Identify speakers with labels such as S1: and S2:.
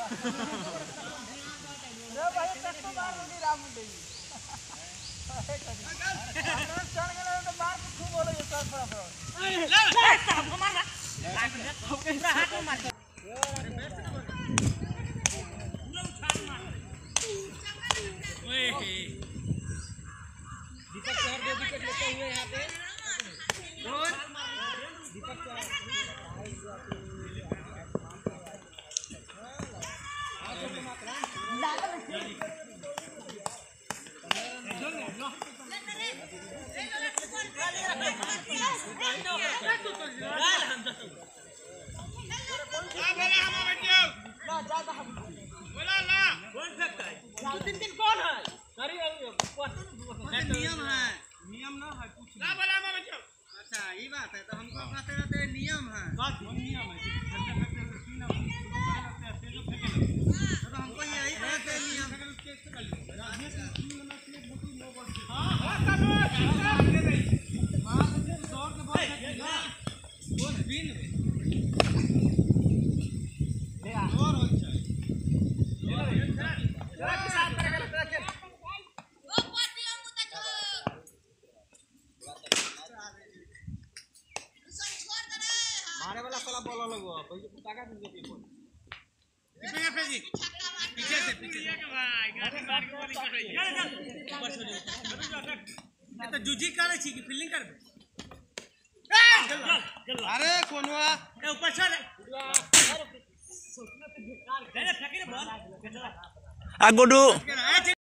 S1: रे भाई तक तो मार नहीं राम मुंडे चढ़ गए तो मार के खूब बोलो ये सर थोड़ा थोड़ा ले हमको मारना पूरा हाथ में मार पूरा उछाल मार ओए दीपक शहर दो विकेट लेते हुए यहां पे कौन दीपक नियम है नियम ना है कुछ ना बोला मामा बच्चों। अच्छा ये बात है तो हमको कहते रहते नियम है बात नियम है तो हमको यही कहते नियम मारे वाला साला बॉल लगो कोई को ताका दे दे बोल पीछे फेजी पीछे से पीछे के भाई गाड़ी मार के बॉलिंग कर रही है ऊपर छोड़ ये तो जूजी करे छी कि फील्डिंग करबे अरे कोनवा ए ऊपर छोड़ अरे फेंकी रे बॉल आ गुडू